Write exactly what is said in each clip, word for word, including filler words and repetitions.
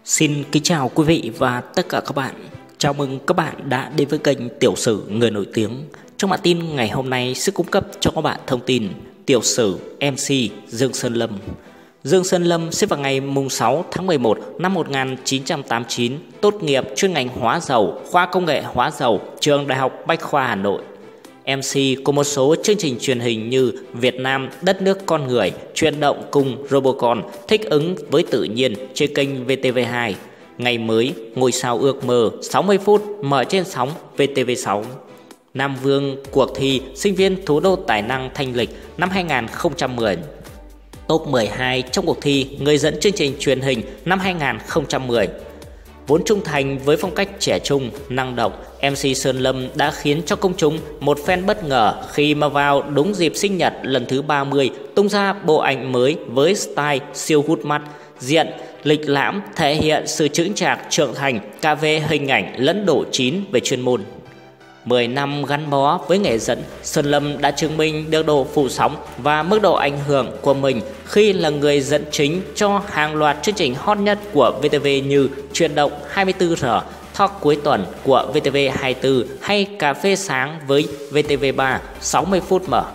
Xin kính chào quý vị và tất cả các bạn. Chào mừng các bạn đã đến với kênh Tiểu sử người nổi tiếng. Trong bản tin ngày hôm nay sẽ cung cấp cho các bạn thông tin tiểu sử em xê Dương Sơn Lâm. Dương Sơn Lâm sinh vào ngày sáu tháng mười một năm một nghìn chín trăm tám mươi chín, tốt nghiệp chuyên ngành hóa dầu, khoa công nghệ hóa dầu, trường Đại học Bách khoa Hà Nội. em xê của một số chương trình truyền hình như Việt Nam, Đất nước con người, Chuyển động cùng Robocon, Thích ứng với tự nhiên trên kênh vê tê vê hai. Ngày mới, Ngôi sao ước mơ, sáu mươi phút mở trên sóng vê tê vê sáu. Nam Vương, cuộc thi sinh viên thủ đô tài năng thanh lịch năm hai nghìn không trăm mười. Top mười hai trong cuộc thi người dẫn chương trình truyền hình năm hai nghìn không trăm mười. Vốn trung thành với phong cách trẻ trung, năng động, em xê Sơn Lâm đã khiến cho công chúng một phen bất ngờ khi mà vào đúng dịp sinh nhật lần thứ ba mươi tung ra bộ ảnh mới với style siêu hút mắt, diện lịch lãm thể hiện sự chững chạc trưởng thành cả về hình ảnh lẫn độ chín về chuyên môn. mười năm gắn bó với nghề dẫn, Sơn Lâm đã chứng minh được độ phủ sóng và mức độ ảnh hưởng của mình khi là người dẫn chính cho hàng loạt chương trình hot nhất của vê tê vê như Chuyển động hai mươi tư giờ, Talk cuối tuần của vê tê vê hai mươi tư hay Cà phê sáng với vê tê vê ba sáu mươi phút mở.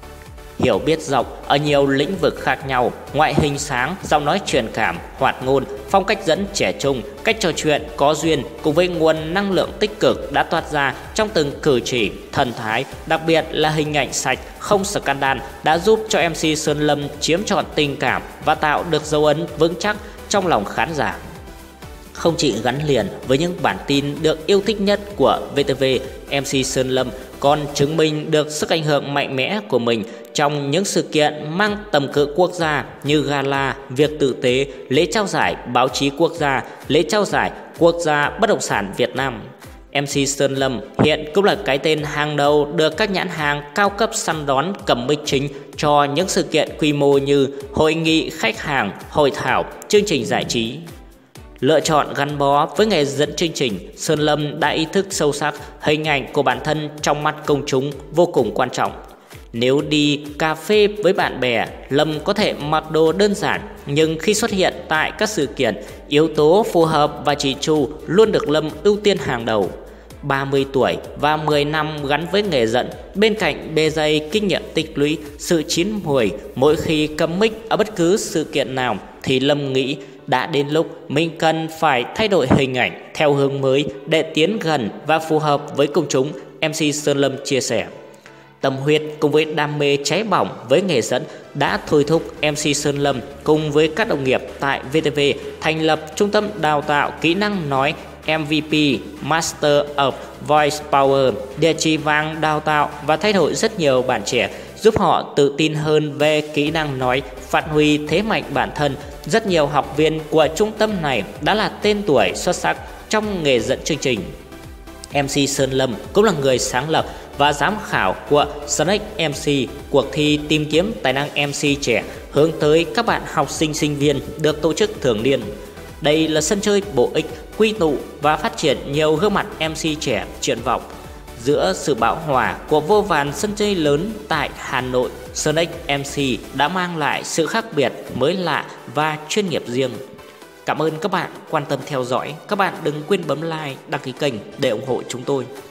Hiểu biết rộng ở nhiều lĩnh vực khác nhau, ngoại hình sáng, giọng nói truyền cảm, hoạt ngôn, phong cách dẫn trẻ trung, cách trò chuyện có duyên cùng với nguồn năng lượng tích cực đã toát ra trong từng cử chỉ, thần thái, đặc biệt là hình ảnh sạch, không scandal đã giúp cho em xê Sơn Lâm chiếm trọn tình cảm và tạo được dấu ấn vững chắc trong lòng khán giả. Không chỉ gắn liền với những bản tin được yêu thích nhất của vê tê vê, em xê Sơn Lâm còn chứng minh được sức ảnh hưởng mạnh mẽ của mình trong những sự kiện mang tầm cỡ quốc gia như gala, việc tử tế, lễ trao giải báo chí quốc gia, lễ trao giải quốc gia bất động sản Việt Nam. em xê Sơn Lâm hiện cũng là cái tên hàng đầu được các nhãn hàng cao cấp săn đón cầm mic chính cho những sự kiện quy mô như hội nghị khách hàng, hội thảo, chương trình giải trí. Lựa chọn gắn bó với nghề dẫn chương trình, Sơn Lâm đã ý thức sâu sắc hình ảnh của bản thân trong mắt công chúng vô cùng quan trọng. Nếu đi cà phê với bạn bè, Lâm có thể mặc đồ đơn giản, nhưng khi xuất hiện tại các sự kiện, yếu tố phù hợp và chỉ chu luôn được Lâm ưu tiên hàng đầu. ba mươi tuổi và mười năm gắn với nghề dẫn, bên cạnh bề dày kinh nghiệm tích lũy, sự chín mùi mỗi khi cầm mic ở bất cứ sự kiện nào, thì Lâm nghĩ đã đến lúc mình cần phải thay đổi hình ảnh theo hướng mới để tiến gần và phù hợp với công chúng, em xê Sơn Lâm chia sẻ. Tâm huyết cùng với đam mê cháy bỏng với nghề dẫn đã thôi thúc em xê Sơn Lâm cùng với các đồng nghiệp tại vê tê vê thành lập Trung tâm Đào tạo Kỹ năng nói em vê pê Master of Voice Power, địa chỉ vàng đào tạo và thay đổi rất nhiều bạn trẻ, giúp họ tự tin hơn về kỹ năng nói, phát huy thế mạnh bản thân. Rất nhiều học viên của trung tâm này đã là tên tuổi xuất sắc trong nghề dẫn chương trình. em xê Sơn Lâm cũng là người sáng lập và giám khảo của Snake em xê, cuộc thi tìm kiếm tài năng em xê trẻ hướng tới các bạn học sinh sinh viên được tổ chức thường niên. Đây là sân chơi bổ ích, quy tụ và phát triển nhiều gương mặt em xê trẻ triển vọng. Giữa sự bão hòa của vô vàn sân chơi lớn tại Hà Nội, Snake em xê đã mang lại sự khác biệt, mới lạ và chuyên nghiệp riêng. Cảm ơn các bạn quan tâm theo dõi. Các bạn đừng quên bấm like, đăng ký kênh để ủng hộ chúng tôi.